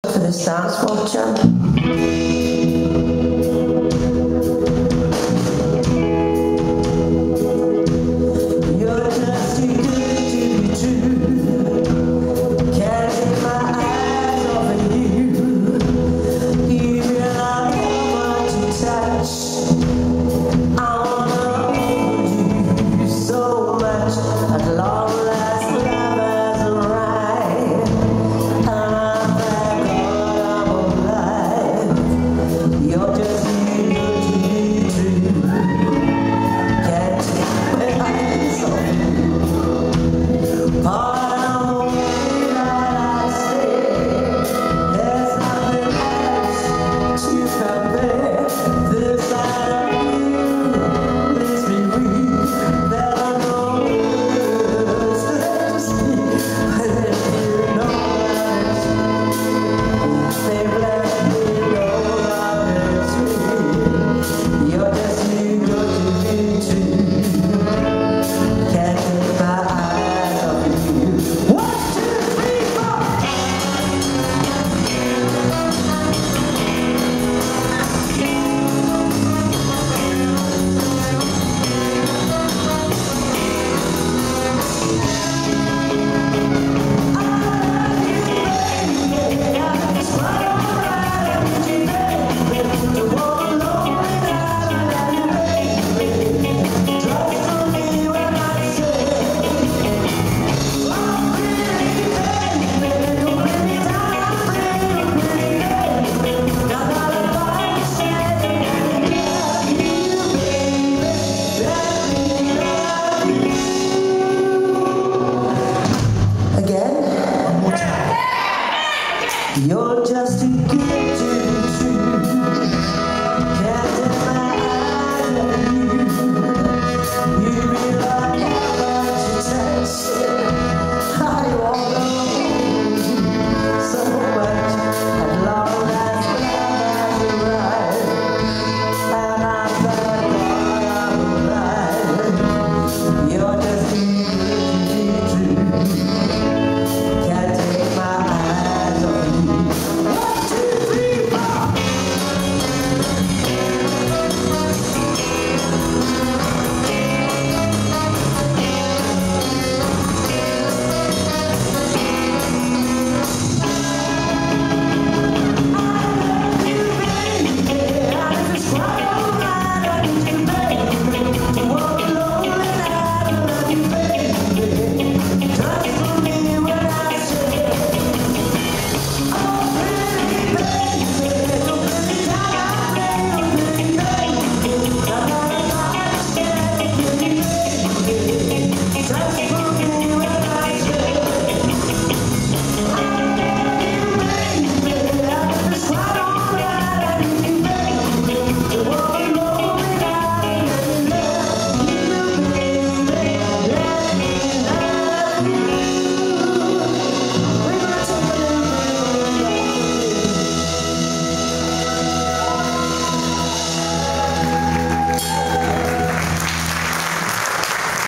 for this dance fortune. You're just too good to be true. Can't take my eyes off of you. Even I want to touch. I wanna hold you so much. At long last, love has arrived. I'm back all alive. You're just too good to be true. Can't take my eyes off you. Pardon the way that I say. There's nothing else to compare. This side of you makes me weak. There are no words left to speak. But if you know that they've left me no others free. You're just too good to be true. Can't take my eyes off you. 1, 2, 3, 4. Again, one more time. You're just too good to be true.